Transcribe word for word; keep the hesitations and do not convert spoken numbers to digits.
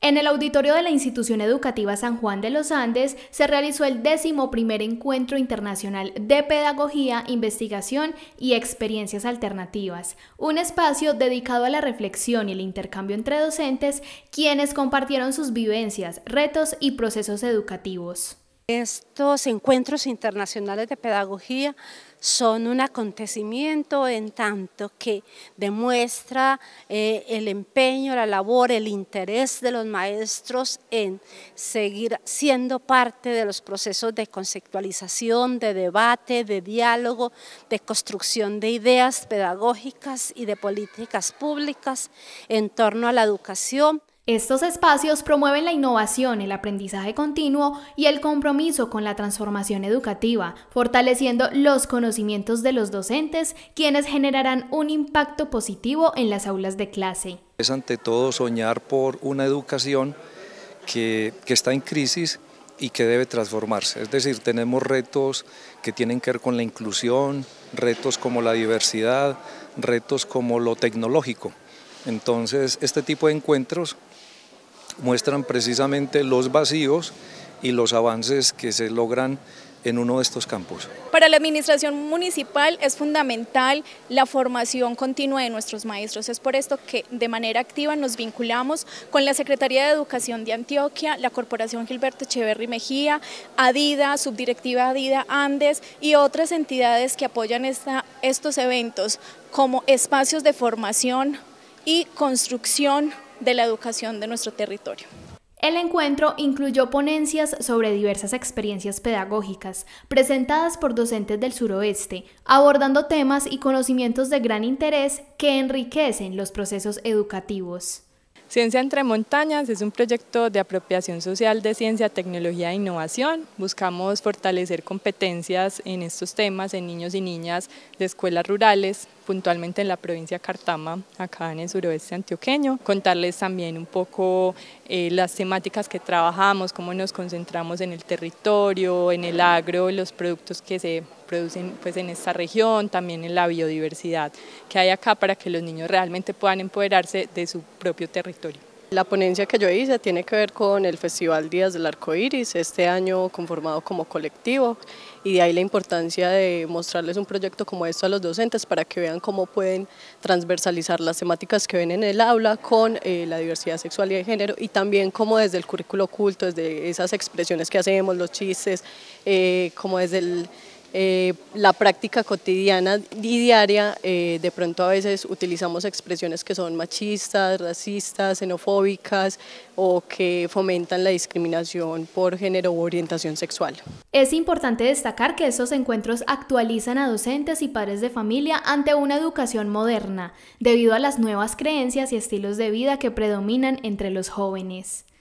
En el auditorio de la Institución Educativa San Juan de los Andes se realizó el décimo primer Encuentro Internacional de Pedagogía, Investigación y Experiencias Alternativas, un espacio dedicado a la reflexión y el intercambio entre docentes, quienes compartieron sus vivencias, retos y procesos educativos. Estos encuentros internacionales de pedagogía son un acontecimiento en tanto que demuestra eh, el empeño, la labor, el interés de los maestros en seguir siendo parte de los procesos de conceptualización, de debate, de diálogo, de construcción de ideas pedagógicas y de políticas públicas en torno a la educación. Estos espacios promueven la innovación, el aprendizaje continuo y el compromiso con la transformación educativa, fortaleciendo los conocimientos de los docentes, quienes generarán un impacto positivo en las aulas de clase. Es ante todo soñar por una educación que, que está en crisis y que debe transformarse. Es decir, tenemos retos que tienen que ver con la inclusión, retos como la diversidad, retos como lo tecnológico. Entonces, este tipo de encuentros muestran precisamente los vacíos y los avances que se logran en uno de estos campos. Para la administración municipal es fundamental la formación continua de nuestros maestros. Es por esto que de manera activa nos vinculamos con la Secretaría de Educación de Antioquia, la Corporación Gilberto Echeverry Mejía, ADIDA, Subdirectiva ADIDA Andes y otras entidades que apoyan esta, estos eventos como espacios de formación y construcción de la educación de nuestro territorio. El encuentro incluyó ponencias sobre diversas experiencias pedagógicas presentadas por docentes del suroeste, abordando temas y conocimientos de gran interés que enriquecen los procesos educativos. Ciencia entre Montañas es un proyecto de apropiación social de ciencia, tecnología e innovación. Buscamos fortalecer competencias en estos temas en niños y niñas de escuelas rurales, puntualmente en la provincia de Cartama, acá en el suroeste antioqueño. Contarles también un poco eh, las temáticas que trabajamos, cómo nos concentramos en el territorio, en el agro, los productos que se producen pues, en esta región, también en la biodiversidad que hay acá para que los niños realmente puedan empoderarse de su propio territorio. La ponencia que yo hice tiene que ver con el Festival Días del Arco Iris, este año conformado como colectivo, y de ahí la importancia de mostrarles un proyecto como esto a los docentes para que vean cómo pueden transversalizar las temáticas que ven en el aula con eh, la diversidad sexual y de género, y también cómo desde el currículo oculto, desde esas expresiones que hacemos, los chistes, eh, como desde el Eh, la práctica cotidiana y diaria, eh, de pronto a veces utilizamos expresiones que son machistas, racistas, xenofóbicas o que fomentan la discriminación por género u orientación sexual. Es importante destacar que estos encuentros actualizan a docentes y padres de familia ante una educación moderna, debido a las nuevas creencias y estilos de vida que predominan entre los jóvenes.